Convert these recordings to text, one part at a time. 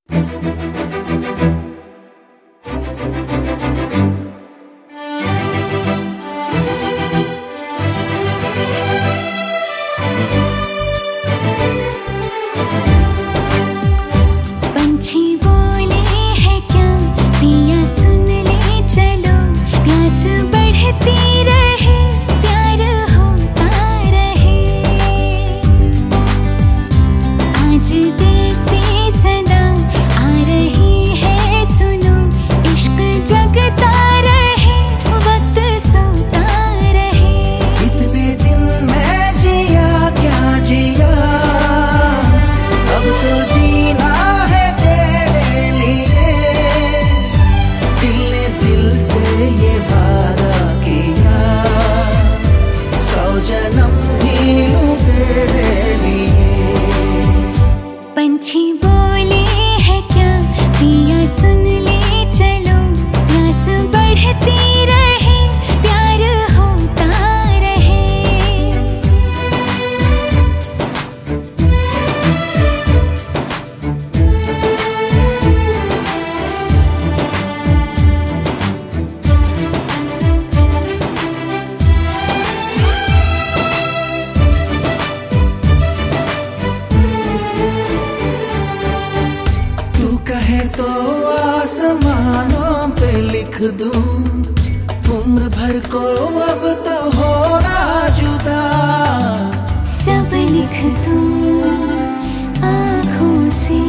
कहे तो आसमानों पे लिख दूं, उम्र भर को अब तो होना जुदा। सब लिख दूं आँखों से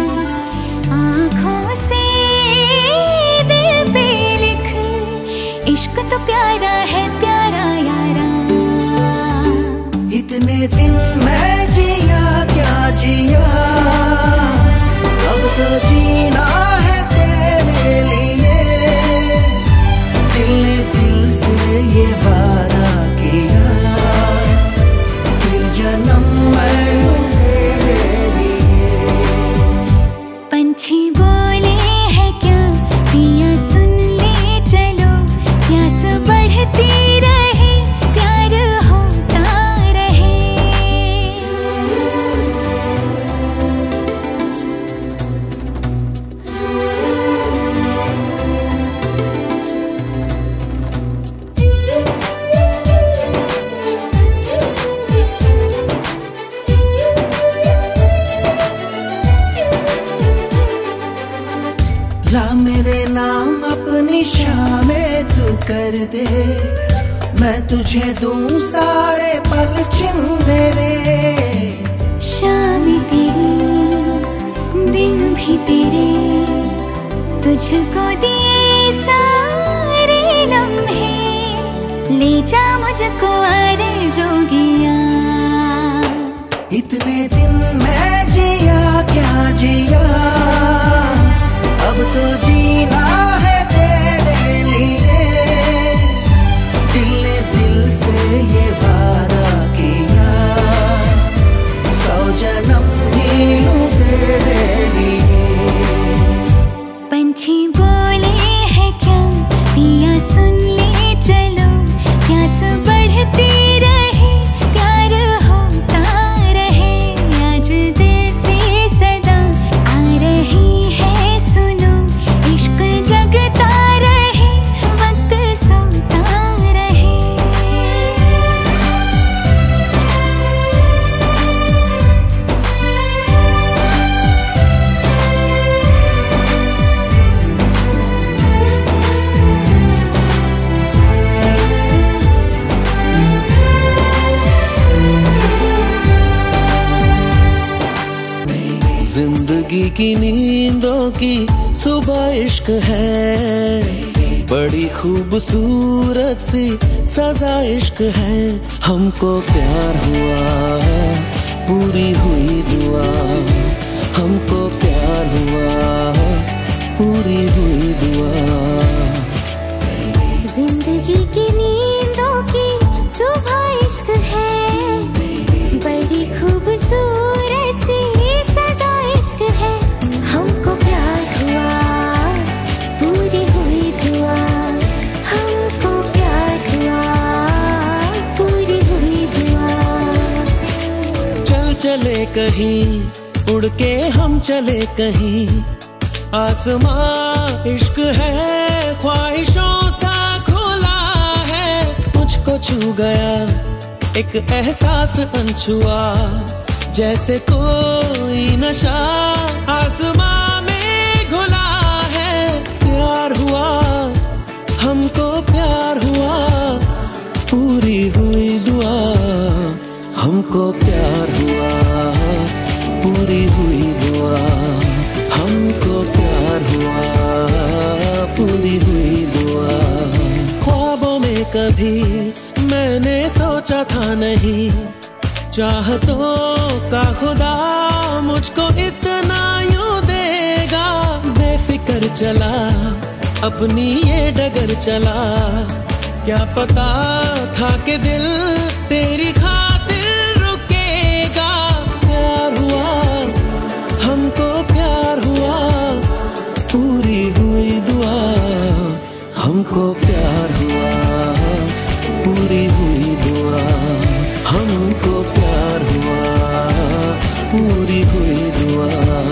दिल पे लिख, इश्क तो प्यारा है प्यारा यारा। इतने दिन मैं जिया क्या जिया, अब तो जीना है तेरे लिए। दिल ने दिल से ये वादा किया, फिर जन्म मैं लूं तेरे लिए। पंछी बोले है क्या पिया सुन ले चलो, प्यास बढ़ती रहे प्यार होता रहे। ला मेरे नाम अपनी शामें तू कर दे, मैं तुझे दूं सारे पल छिन मेरे। शाम तेरी दिन भी तेरे, तुझको दिए सारे लम्हे, ले जा मुझको अरे जोगिया। इतने दिन मैं जिया क्या जिया, अब तो जीना है तेरे लिए। दिल ने दिल से ये वादा किया, 100 जन्म भी लूं तेरे लिए। पंछी बोले है क्या पिया सुन ले चलो, प्यास बढ़ती रहे प्यार होता रहे। आज दिल से सदा आ रही है सुनो, इश्क जगता रहे वक्त सोता रहे। जिंदगी की नींदों की सुबह इश्क है, बड़ी खूबसूरत सी सजा इश्क है। हमको प्यार हुआ पूरी हुई दुआ, हमको प्यार हुआ पूरी हुई दुआ। जिंदगी की नींदों की सुबह इश्क है, बड़ी खूबसूरत सी सदा इश्क है। हमको प्यार हुआ पूरी हुई दुआ, हमको प्यार हुआ पूरी हुई दुआ। चल चले कहीं उड़ के हम चले कहीं, आसमां इश्क है ख्वाहिशों सा खुला है। मुझको छू गया एक एहसास अनछुआ, जैसे कोई नशा आसमां में घुला है। प्यार हुआ हमको, प्यार हुआ, पूरी हुई दुआ। हमको प्यार हुआ, पूरी हुई दुआ। हमको प्यार हुआ, पूरी हुई दुआ। ख्वाबों में कभी मैंने सोचा था नहीं, चाहतों का खुदा मुझको इतना यूं देगा। बेफिक्र चला अपनी ये डगर चला, क्या पता था कि दिल तेरी खातिर रुकेगा। प्यार हुआ हमको, प्यार हुआ, पूरी हुई दुआ। हमको प्यार हुआ, पूरी हुई दुआ। हमको प्यार हुआ, पूरी हुई दुआ।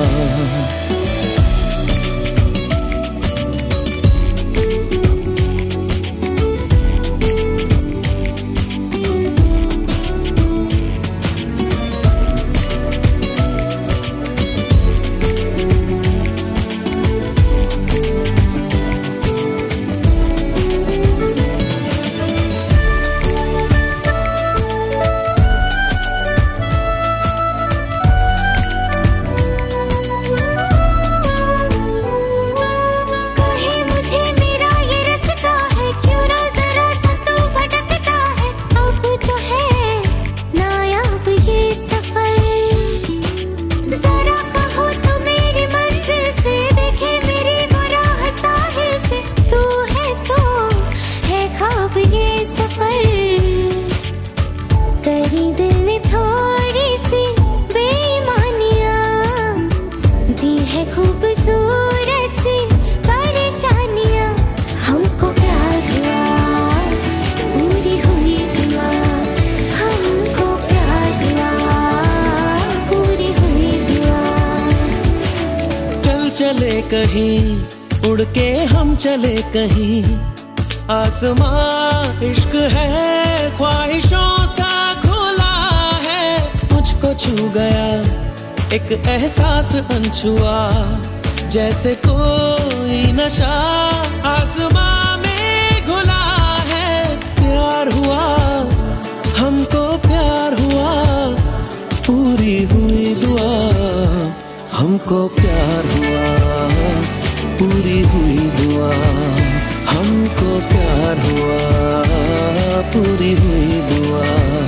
कहीं उड़ के हम चले कहीं, आसमां इश्क है ख्वाहिशों सा खुला है। मुझको छू गया एक एहसास अनछुआ, जैसे कोई नशा आसमां में घुला है। प्यार हुआ हमको, प्यार हुआ, पूरी हुई दुआ। हमको प्यार हुआ, पूरी हुई दुआ। हमको प्यार हुआ, पूरी हुई दुआ।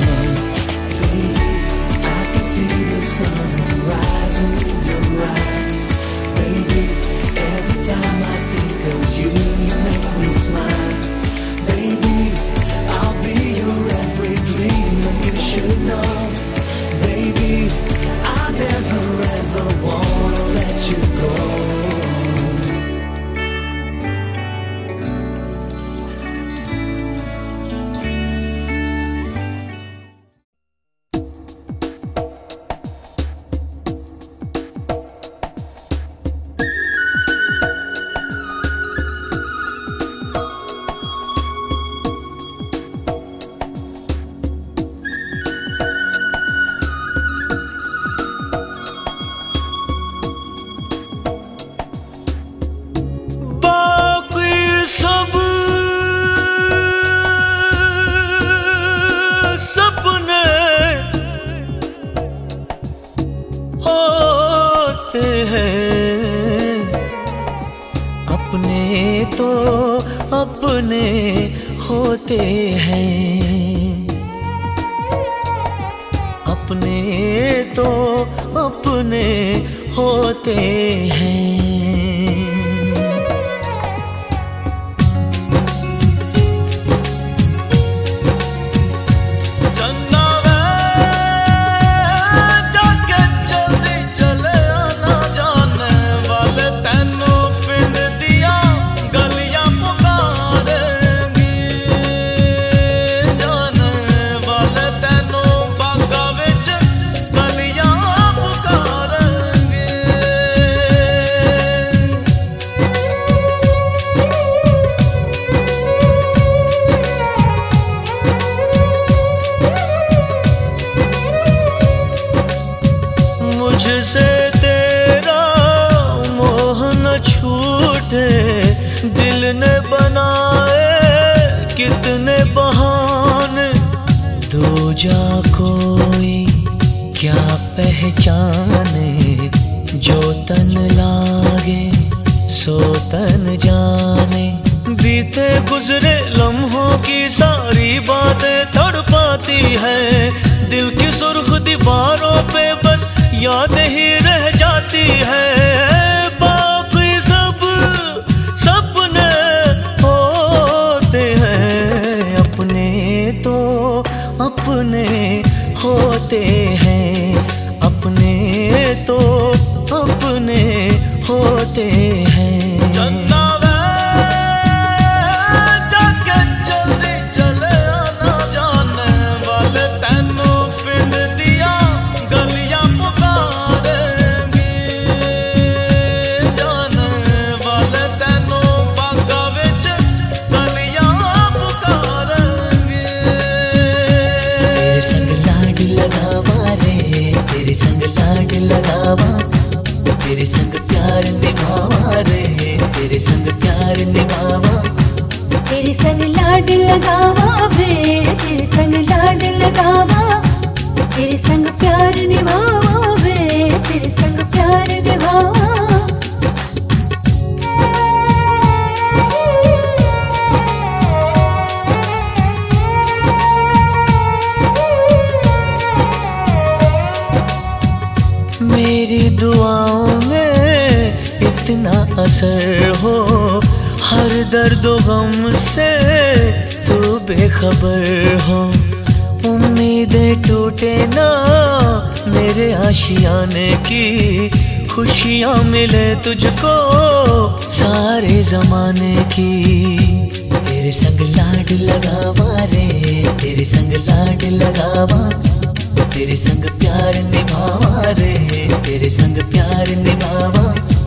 I can see the sun rising in your eyes. Baby, every time I think of you, you make me smile. Baby, I'll be your every dream, and you should know. Baby, I never ever wanna let you go. अपने होते हैं, अपने तो अपने होते हैं। पुकारेंगी दूजा कोई क्या पहचाने, जो तन लागे सो तन जाने। बीते गुजरे लम्हों की सारी बातें तड़पाती है, दिल की सुर्ख दीवारों पे बस यादें ही रह जाती है। बाकी सब सपने होते हैं, अपने तो अपने होते हैं, अपने तो अपने होते हैं। तेरे संग लाड लगावा, तेरे संग प्यार निभावा रे, तेरे संग प्यार निभावा। तेरे संग लाड लगावा वे, तेरे संग लाड लगावा, तेरे संग प्यार निभावा वे, तेरे संग प्यार निभावा। मेरी दुआओं में इतना असर हो, हर दर्द गम से तू बेखबर हो। उम्मीदें टूटे ना मेरे आशियाने की, खुशियाँ मिले तुझको सारे जमाने की। तेरे संग लाड लगावा रे, तेरे संग लाड लगावा, तेरे संग प्यार निभावा रे, तेरे संग प्यार निभावा।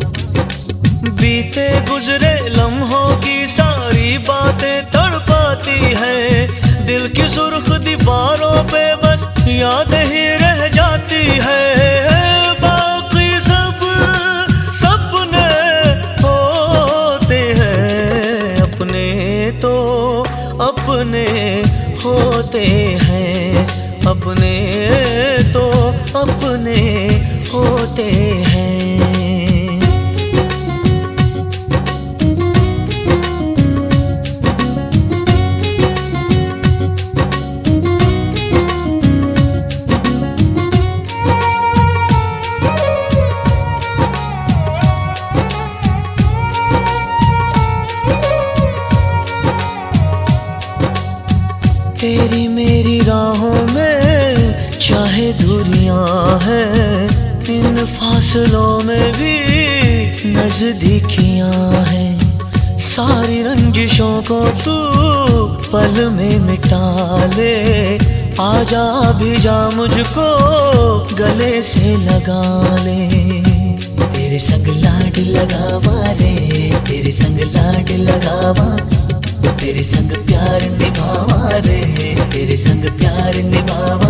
बीते गुजरे लम्हों की सारी बातें तड़पाती है, दिल की सुर्ख दीवारों पे बस यादें ही रह जाती है। बाकी सब सपने होते हैं, अपने तो अपने होते हैं, अपने तो अपने होते हैं। तेरी मेरी राहों में चाहे दूरियां हैं, इन फासलों में भी नजदीकियां हैं। सारी रंजिशों को तू पल में मिटा ले, आजा भी जा मुझको गले से लगा ले। तेरे संग लाड लगावा रे, तेरे संग लाड लगावा, तेरे संग प्यार निभावा रे, तेरे संग प्यार निभावा।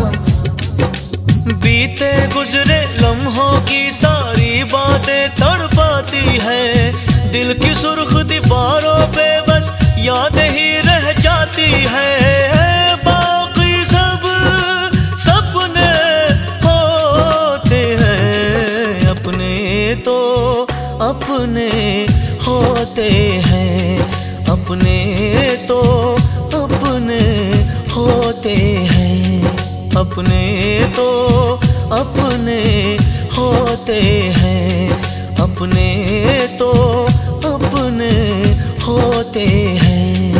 बीते गुजरे लम्हों की सारी बातें तड़पाती है, दिल की सुर्ख दीवारों पे बस यादें ही रह जाती है। बाकी सब सपने होते हैं, अपने तो अपने होते हैं, अपने तो अपने होते हैं, अपने तो अपने होते हैं, अपने तो अपने होते हैं।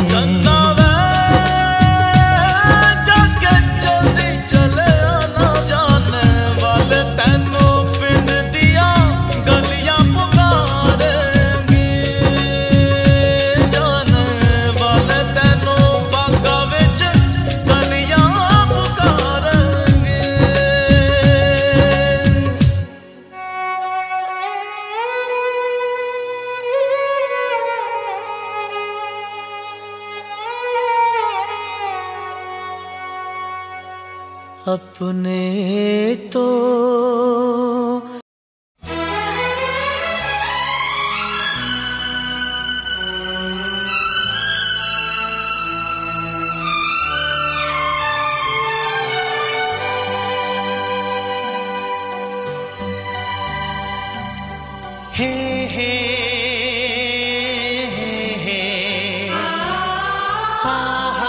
अपने तो हे हे हे हा हा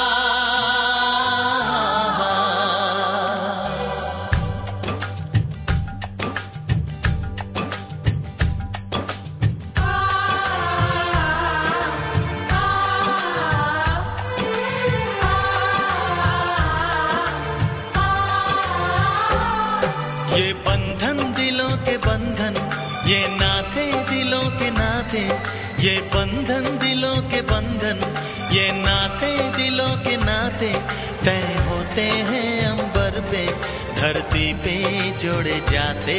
ये बंधन दिलों के बंधन, ये नाते दिलों के नाते, ये बंधन दिलों के बंधन, ये नाते दिलों के नाते तय होते हैं अंबर पे, धरती पे जोड़े जाते।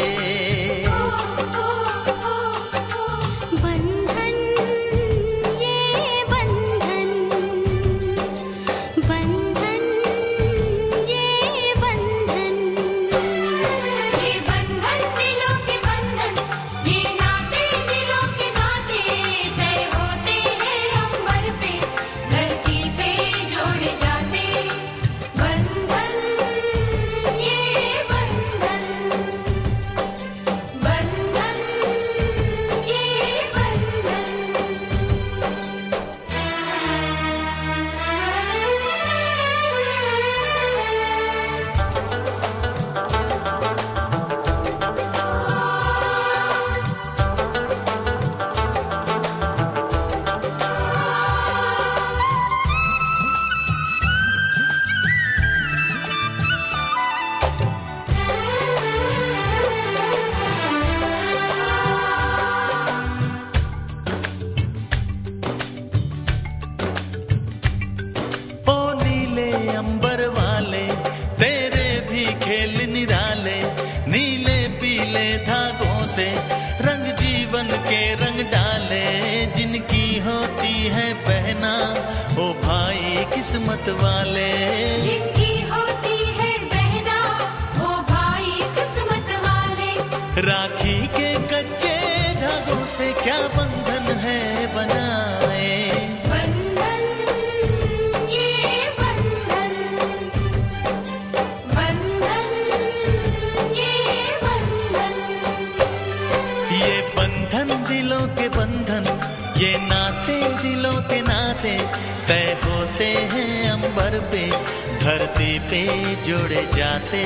रंग जीवन के रंग डाले, जिनकी होती है पहना ओ भाई किस्मत वाले, जिनकी होती है बहना ओ भाई किस्मत वाले। राखी के कच्चे धागों से क्या बंधन है बनाए, बंधन ये बंधन, बंधन ये बंधन, ये बंधन दिलों के बंधन, ये नाते दिलों के नाते तय होते हैं अंबर पे, धरती पे जोड़े जाते।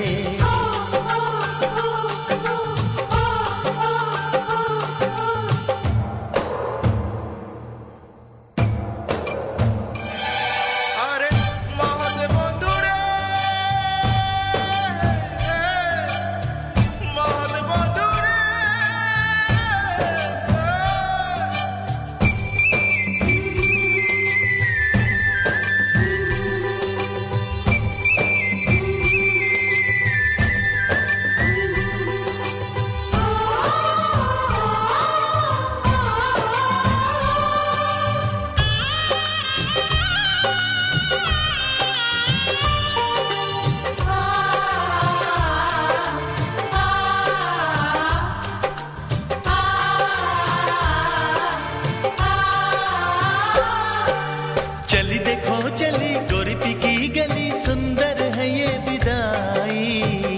चली देखो चली गोरी पी की गली, सुंदर है ये विदाई,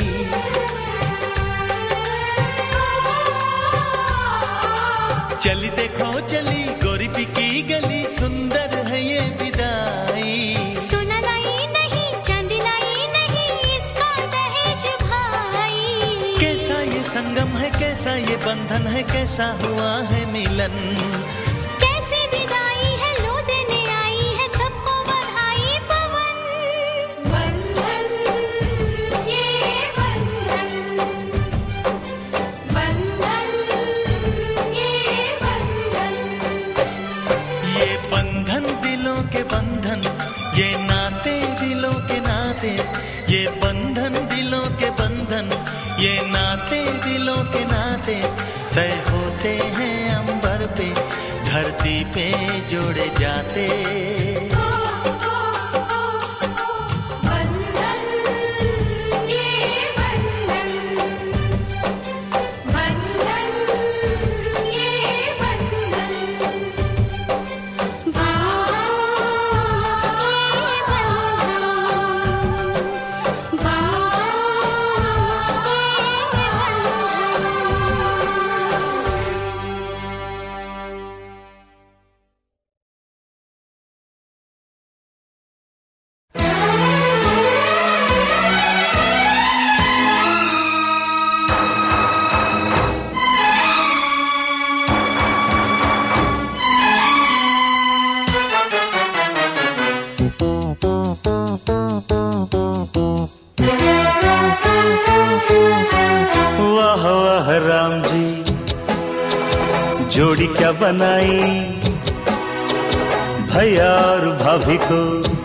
चली देखो चली गोरी पी की गली, सुंदर है ये विदाई। सोना लाई नहीं चांदी लाई नहीं, इसका दहेज भाई। कैसा ये संगम है, कैसा ये बंधन है, कैसा हुआ है मिलन, ये नाते दिलों के नाते, ये बंधन दिलों के बंधन, ये नाते दिलों के नाते तय होते हैं अंबर पे, धरती पे जोड़े जाते। जोड़ी क्या बनाई भैया और भाभी को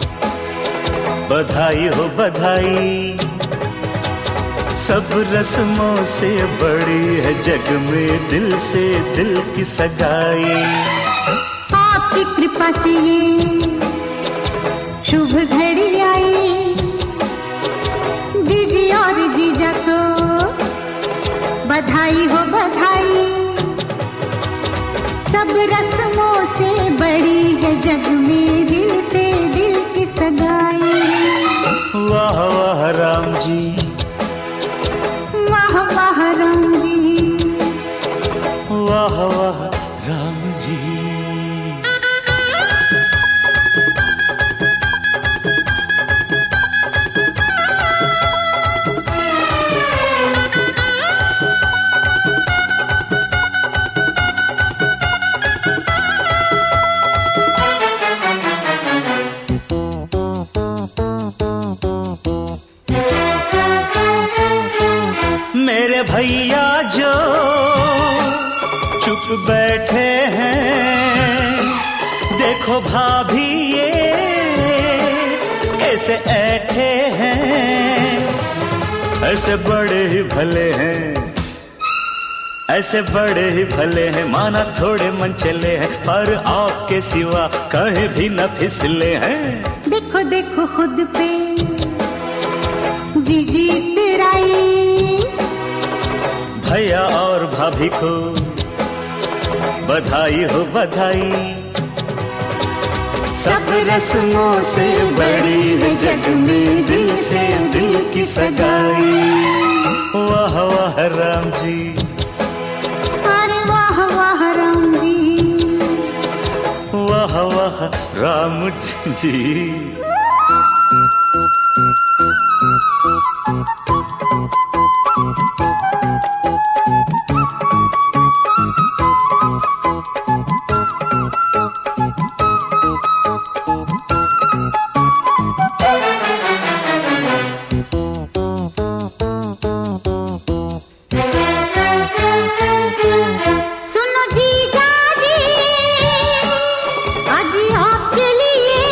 बधाई हो बधाई। सब रस्मों से बड़ी है जग में दिल से दिल की सगाई। आपकी कृपा से ये शुभ घड़ी आई, जीजी और जीजा को बधाई हो बधाई। सब रस्मों से बड़ी है जग में दिल से दिल की सगाई। वाह वाह राम जी, वाह वाह राम जी, वाह वाह राम जी। मेरे भैया जो चुप बैठे हैं, देखो भाभी ये कैसे ऐठे हैं। ऐसे बड़े ही भले हैं, ऐसे बड़े ही भले हैं, माना थोड़े मन चले हैं, पर आपके सिवा कहीं भी न फिसले हैं। देखो देखो खुद पे जीजी तेराई, भैया और भाभी को बधाई हो बधाई। सब रस्मों से बड़ी है जग में दिल से दिल की सगाई। वाह वाह राम जी, अरे वाह वाह राम जी, वाह वाह राम जी। सुनो जीजा जी, आज आपके लिए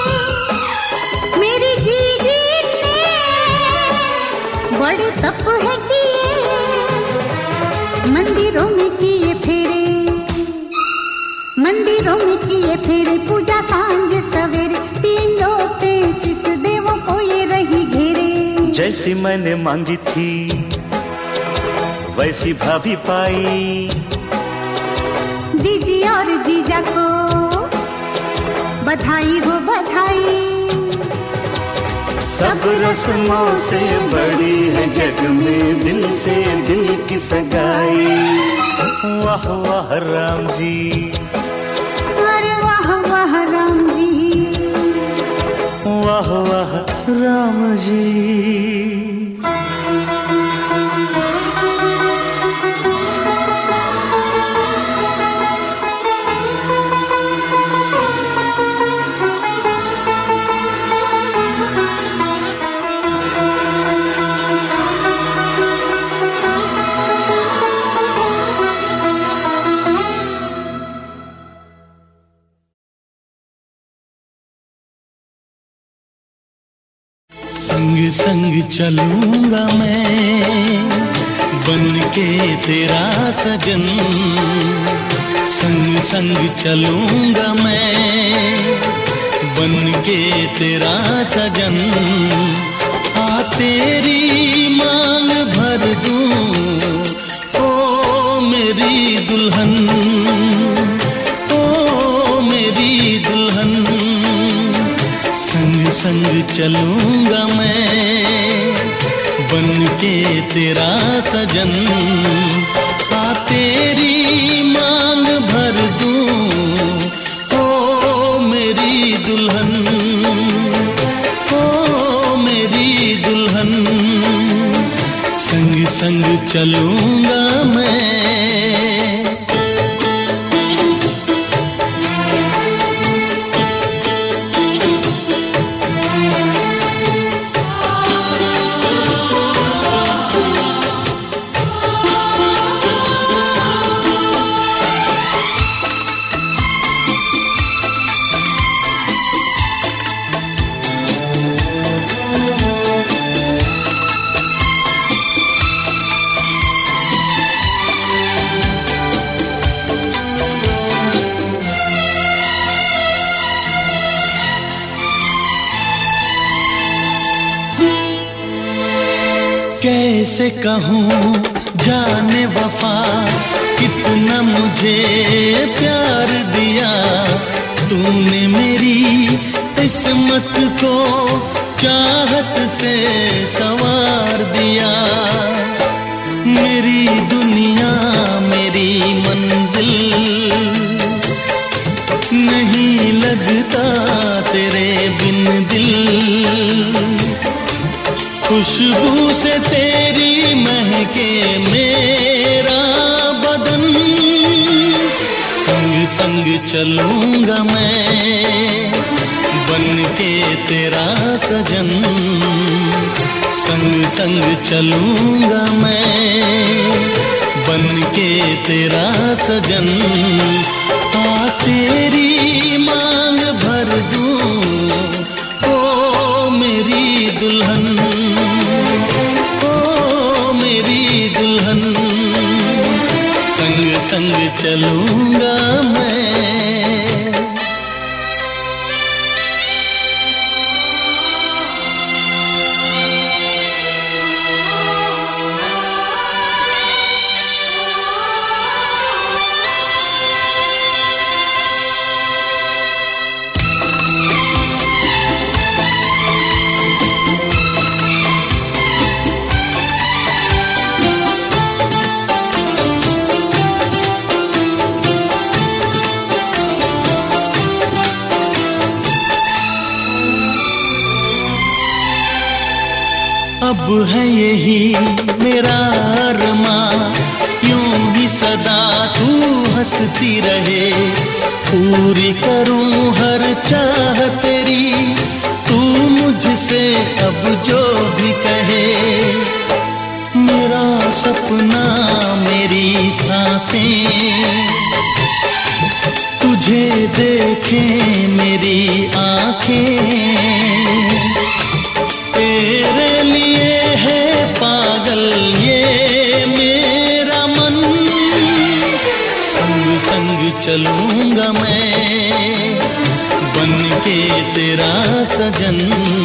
मेरी जीजी ने बड़े तप है किए, मंदिरों में किए फेरे, मंदिरों में किए फेरे, पूजा सांझ सवेरे, 333 देवों को ये रही घेरे। जैसी मैंने मांगी थी वैसी भाभी पाई। जीजी और जीजा को बधाई हो बधाई। सब रस्मों से बड़ी है जग में दिल से दिल की सगाई। वाह वाह राम जी, अरे वाह वाह राम जी, वाह वाह राम जी। संग संग चलूंगा मैं बन के तेरा सजन, संग संग चलूंगा मैं बन के तेरा सजन। आ तेरी मांग भर दूं ओ मेरी दुल्हन, ओ मेरी दुल्हन। संग संग चलूंगा मैं बन के तेरा सजन। आ तेरी मांग भर दूं ओ मेरी दुल्हन, ओ मेरी दुल्हन। संग संग चलूंगा मैं। कैसे कहूँ जाने वफा कितना मुझे प्यार दिया तूने मेरी किस्मत को चाहत से संवार दिया। मेरी दुनिया मेरी मंजिल नहीं लगता तेरे बिन दिल। खुशबू से तेरी महके मेरा बदन संग संग चलूंगा मैं बन के तेरा सजन। संग संग चलूंगा मैं बन के तेरा सजन। आ तेरी मांग भर दूं ओ मेरी दुल्हन, ओ मेरी दुल्हन। संग संग चलूंगा मैं। अब है यही मेरा अरमां यूं ही सदा तू हंसती रहे। पूरी करूं हर चाह तेरी तू मुझसे अब जो भी कहे। मेरा सपना मेरी सांसें तुझे देखें मेरी आंखें। तेरे लिए है पागल ये मेरा मन। संग संग चलूंगा मैं बन के तेरा सजन।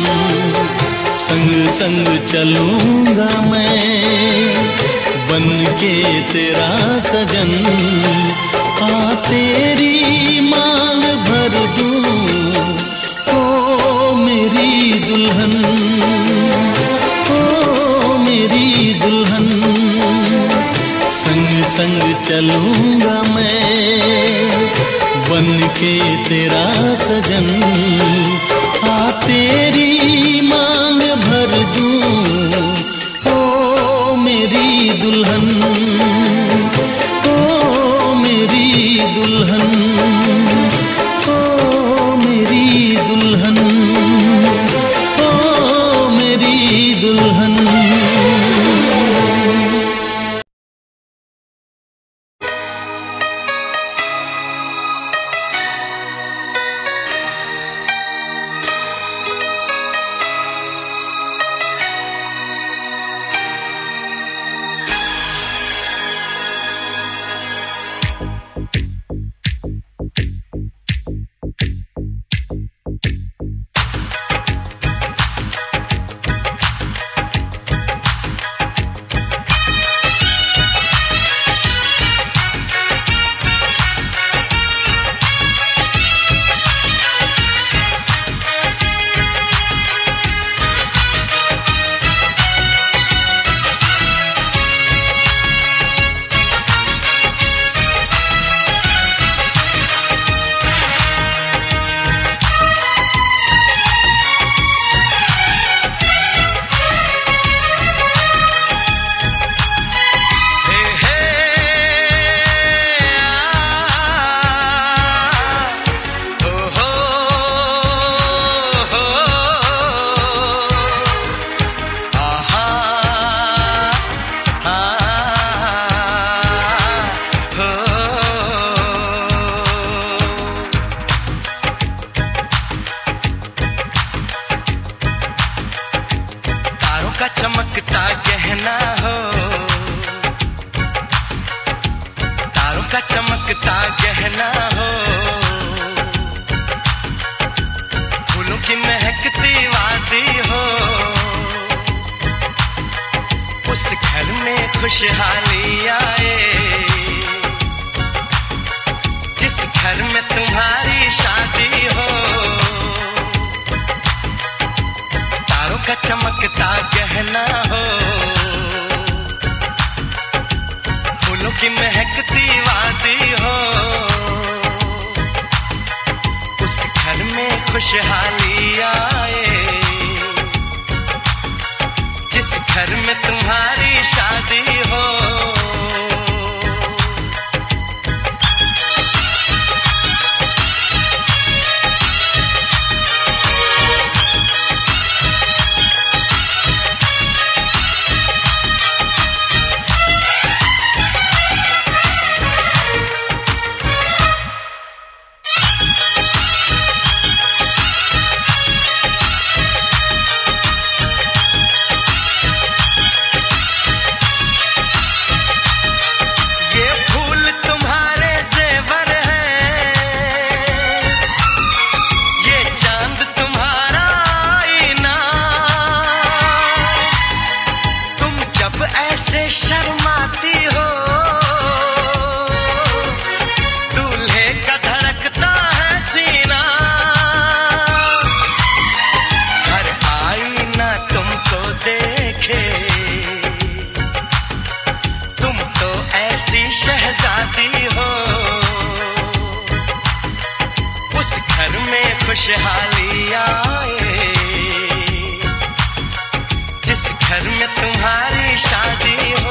संग संग चलूंगा मैं बन के तेरा सजन। आ तेरी मांग भर दूं ओ मेरी दुल्हन, ओ मेरी दुल्हन। संग संग चलूंगा मैं बन के तेरा सजन। आ तेरी मांग भर दूं ओ मेरी दुल्हन, ओ मेरी दुल्हन, ओ मेरी दुल्हन, ओ मेरी दुल्हन। चमकता गहना हो, तारों का चमकता गहना हो, फूलों की महकती वादी हो, उस घर में खुशहाली आए, जिस घर में तुम्हारी शादी हो। तारों का चमकता गहना हो, फूलों की महकती वादी हो। उस घर में खुशहाली आए, जिस घर में तुम्हारी शादी हो। शर्माती हो, दूल्हे का धड़कता है सीना। हर आईना तुमको देखे, तुम तो ऐसी शहजादी हो। उस घर में खुशहाली आए, जिस घर में तुम्हारी शादी हो।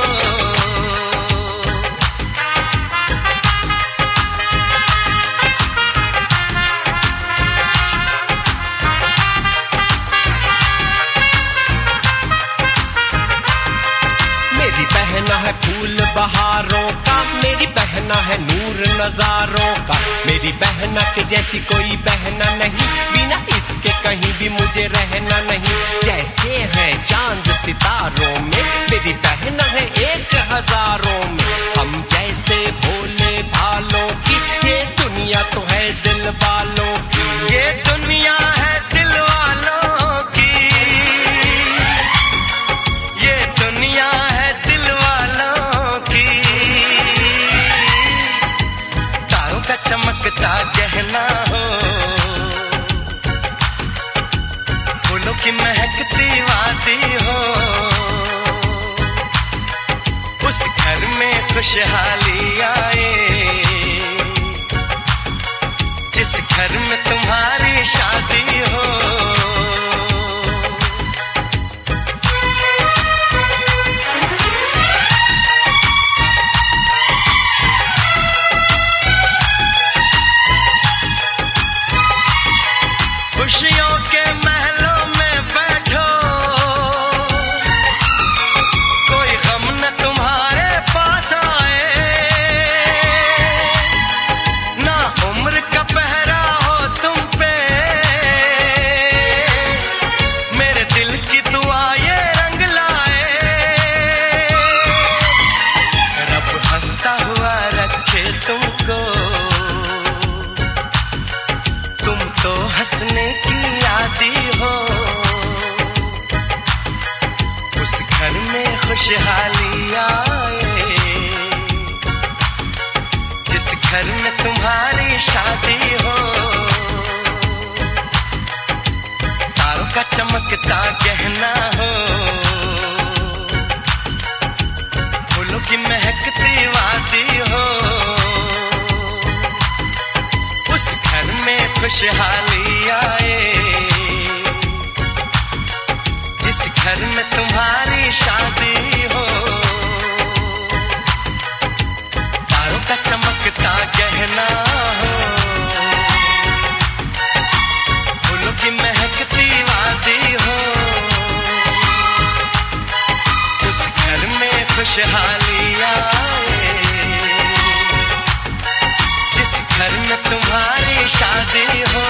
मेरी बहना है फूल बहारों का, मेरी बहना है नूर नजारों का। मेरी बहना के जैसी कोई बहना नहीं, बिना इसके कहीं भी मुझे रहना नहीं। जैसे है चांद सितारों में, मेरी बहना है 1000 में। हम जैसे भोले भालों की, ये दुनिया तो है दिल वालों की। ये दुनिया है दिल वालों की, ये दुनिया है दिल वालों की। तारों का चमकता गहना हो, फूलों की महकती वादी हो। उस घर में खुशहाली आए, जिस घर में तुम्हारी शादी हो। खुशियों के महलों में बैठो, कोई गम न तुम्हारे पास आए। ना उम्र का पहरा हो तुम पे, मेरे दिल की दुआ ये रंग लाए। रब हंसता हुआ रखे तुमको, तुम तो हंसने की आदी हो। उस घर में खुशहाली आए, जिस घर में तुम्हारी शादी हो। तारों का चमकता गहना हो, फूलों की महकती वादी हो। उस घर में खुशहाली आए, जिस घर में तुम्हारी शादी हो। तारों का चमकता गहना हो, फूलों की महकती वादी हो। उस घर में खुशहाली आए, जिस घर में तुम्हारी शादी हो।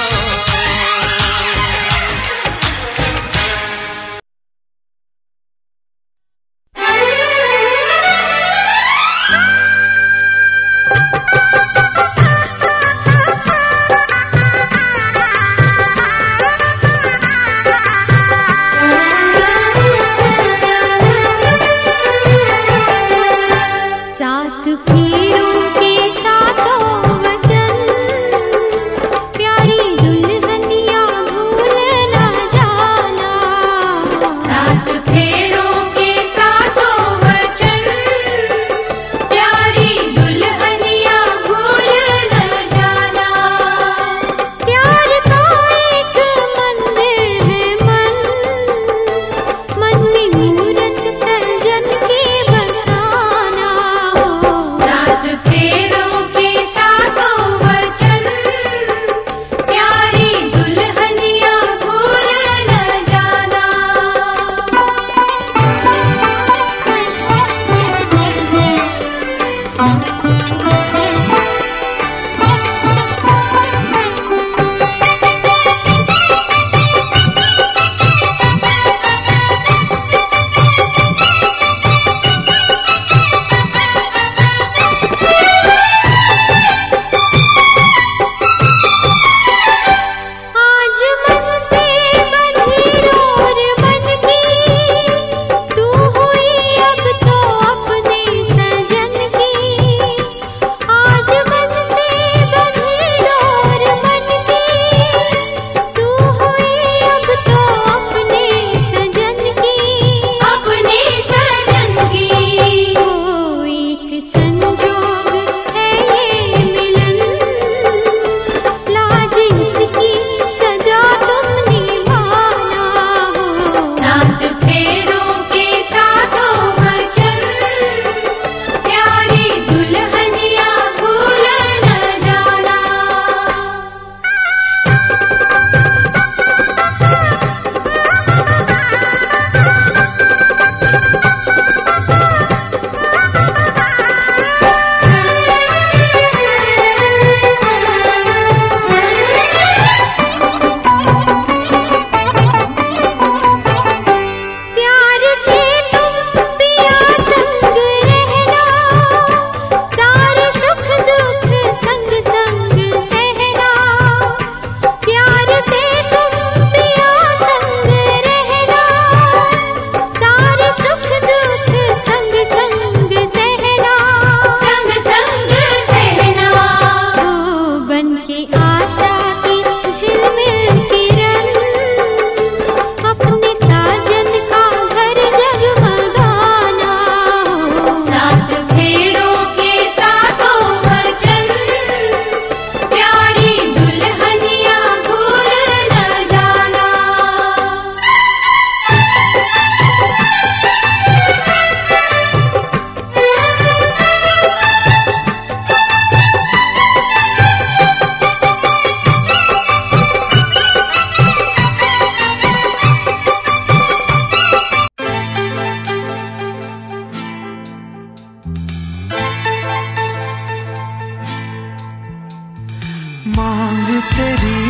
मांग तेरी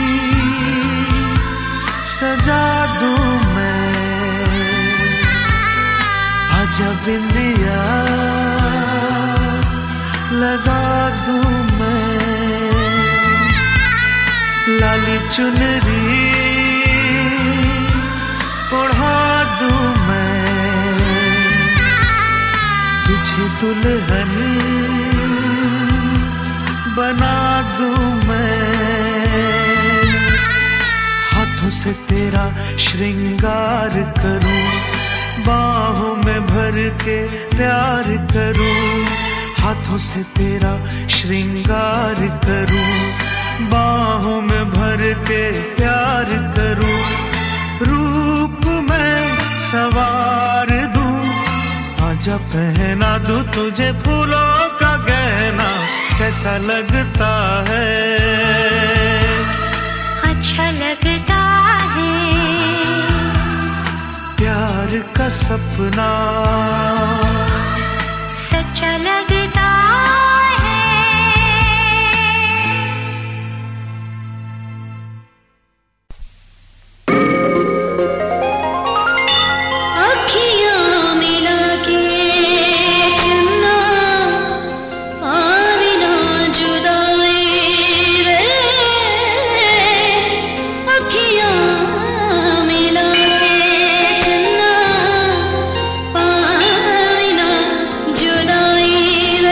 सजा दूं मैं, आजा बिंदिया लगा दूं मैं, लाली चुनरी ओढ़ा दूं मैं, तुझे दुल्हन बना दूं मैं, हाथों से तेरा श्रृंगार करूं, बाहों में भर के प्यार करूं, हाथों से तेरा श्रृंगार करूं, बाहों में भर के प्यार करूं, रूप में सवार दूं, आजा पहना दूं तुझे फूलों का गहना, कैसा लगता है, अच्छा लगता है, प्यार का सपना सच्चा लगता है। अखियाँ मिला के चुना आवे ना जुदाई रे, अखियाँ मिला के चुना आवे ना जुदाई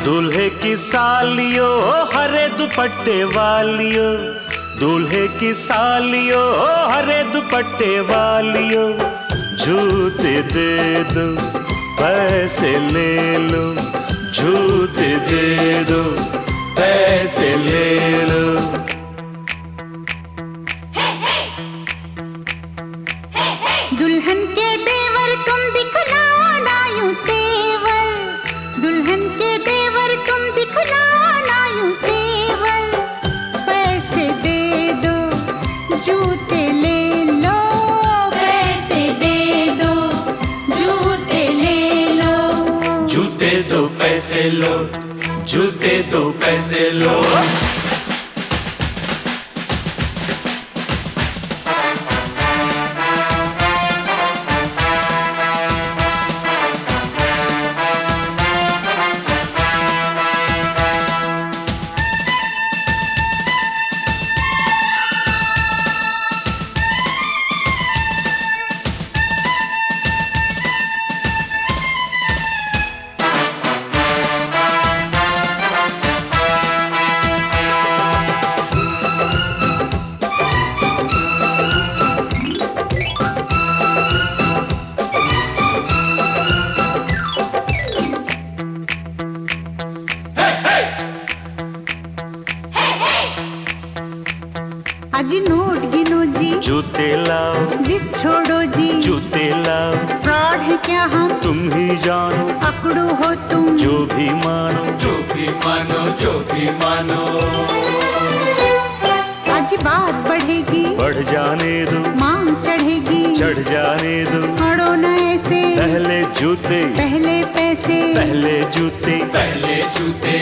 दूल्हे की सालियो हरे दुपट्टे वालियो, दूल्हे की सालियो हरे दुपट्टे वालियो, जूते दे दो पैसे ले लो, जूते दे दो पैसे ले लो। दुल्हन के देवर तुम दिखलाना यूं तेवर, दुल्हन के देवर तुम दिखलाना यूं तेवर, पैसे दे दो जूते ले लो, पैसे दे दो जूते ले लो, जूते दो पैसे लो, जूते दो पैसे लो। अजी नोट गिनो जी, जूते लाओ, जिद छोड़ो जी, जूते लाओ, फ्रॉड है क्या हम तुम ही जानो, पकड़ो हो तुम जो भी मानो, जो भी मानो, जो भी मानो। आज बात बढ़ेगी, बढ़ जाने दो, मांग चढ़ेगी, चढ़ जाने दो, अड़ो न ऐसे, पहले जूते, पहले पैसे, पहले जूते, पहले जूते।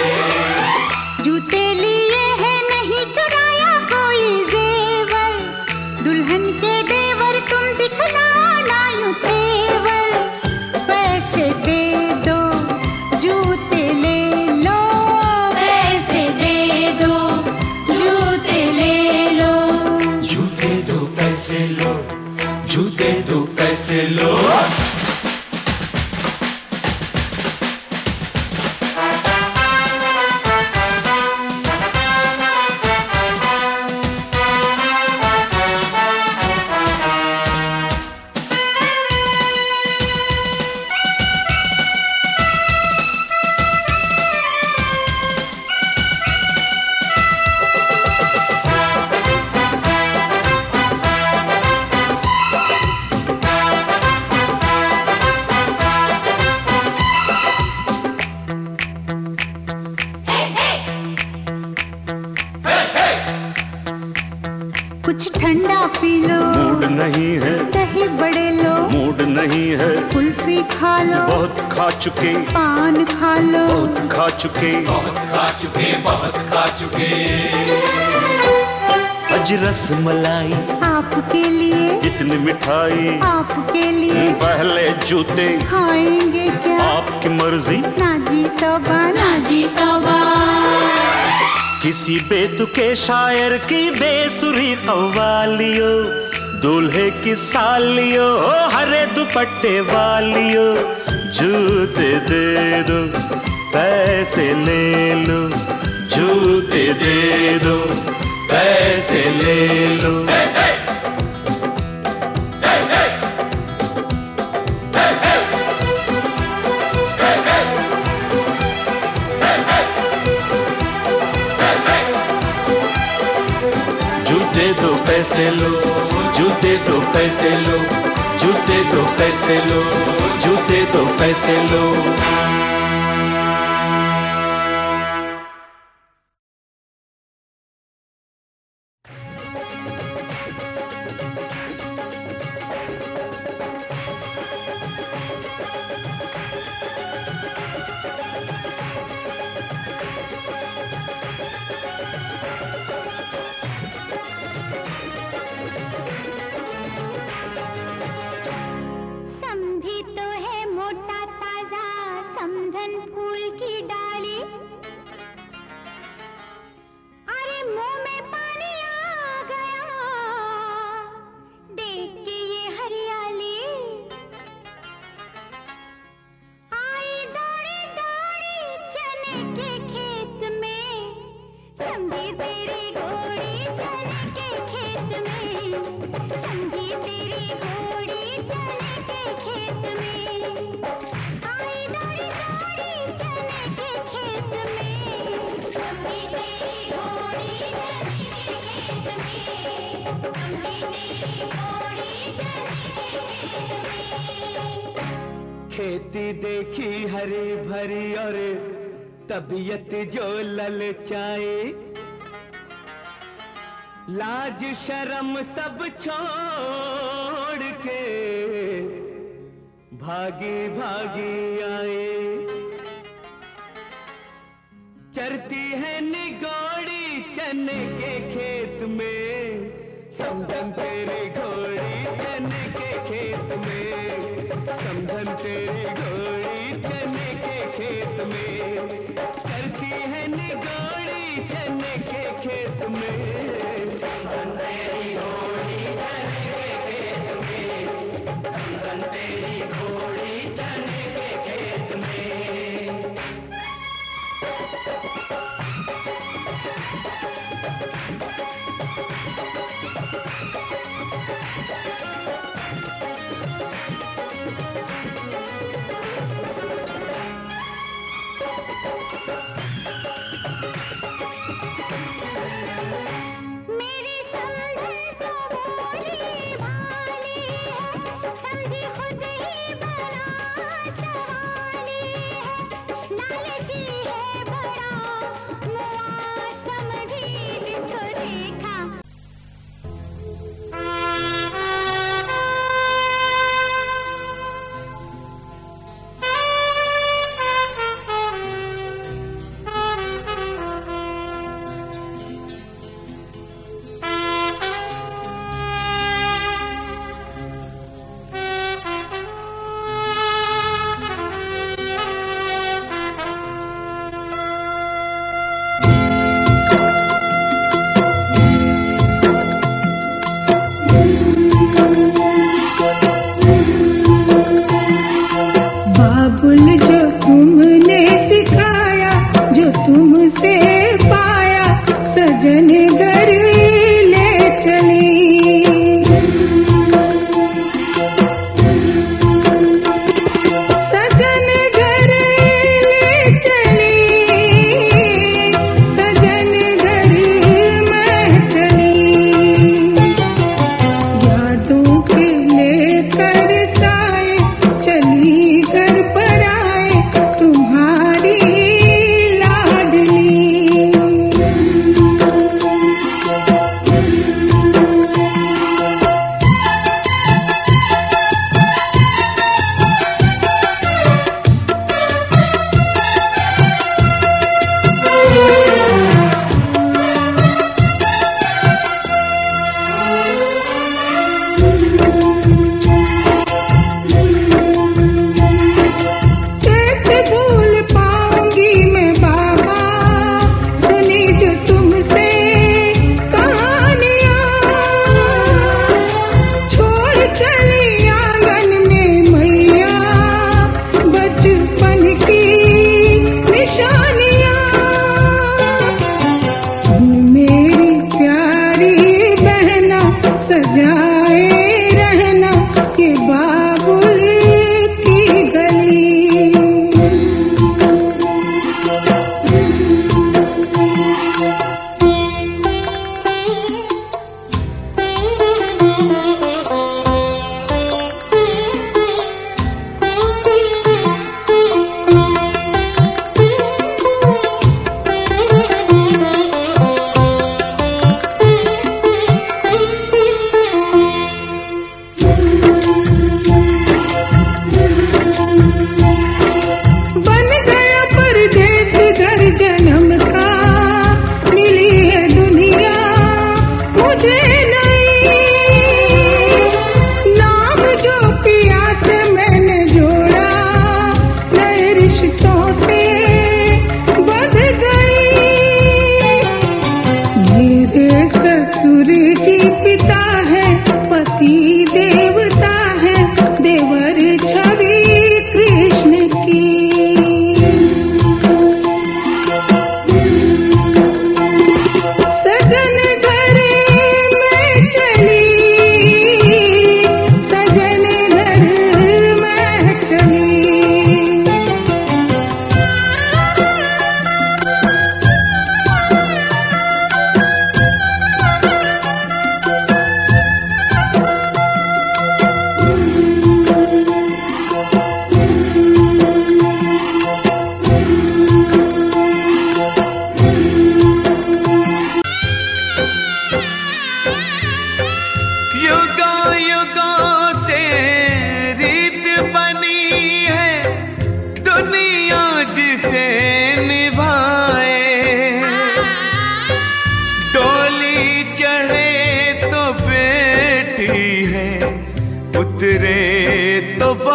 जूते लिए है नहीं चुराया कोई जेवर, दुल्हन के देवर तुम दिखलाना यूं तेवर, पैसे दे दो जूते ले लो, पैसे दे दो जूते ले लो, जूते दो पैसे लो, जूते दो पैसे लो। कुछ ठंडा पी लो, मूड नहीं है, दही बड़े लो, मूड नहीं है, कुल्फी खा लो, बहुत खा चुके, पान खा लो, बहुत खा चुके, बहुत खा चुके, बहुत खा चुके। अज रस मलाई आपके लिए, इतनी मिठाई आपके लिए, पहले जूते खाएंगे क्या, आपकी मर्जी, ना जी तौबा, ना जी तौबा, किसी बेतुके शायर की बेसुरी कव्वालियो, दूल्हे की सालियो हरे दुपट्टे वालियो, जूते दे दो पैसे ले लो, जूते दे दो पैसे ले लो। जूते दो पैसे लो, जूते दो पैसे लो, जूते दो पैसे लो, जूते दो पैसे लो। समधी तो है मोटा ताजा, समझ खेती देखी हरी भरी और तबीयत जो ललचाए, लाज शर्म सब छोड़ के भागी भागी आए। चरती है निगोड़ी चने के खेत में, समझन तेरी घोड़ी चने के खेत में, समझन तेरी घोड़ी चने के खेत में, चरती है निगोड़ी चने के खेत में, समझन तेरी घोड़ी चने के खेत में, समझन तेरी घोड़ी चने के खेत में।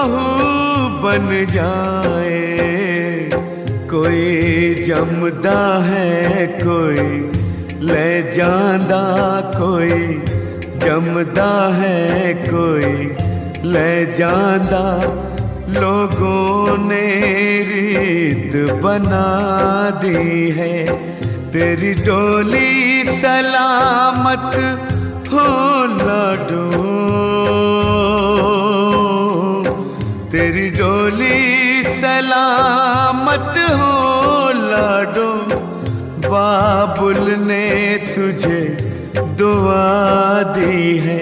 बहू बन जाए। कोई जमदा है कोई ले जांदा, कोई जमदा है कोई ले जांदा। लोगों ने रीत बना दी है, तेरी डोली सलामत हो लाडो, तेरी डोली सलामत हो लाडो। बाबुल ने तुझे दुआ दी है,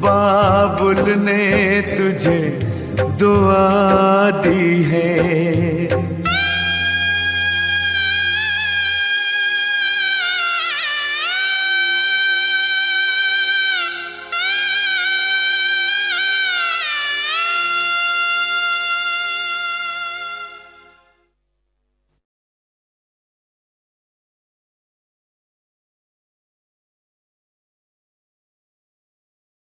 बाबुल ने तुझे दुआ दी है।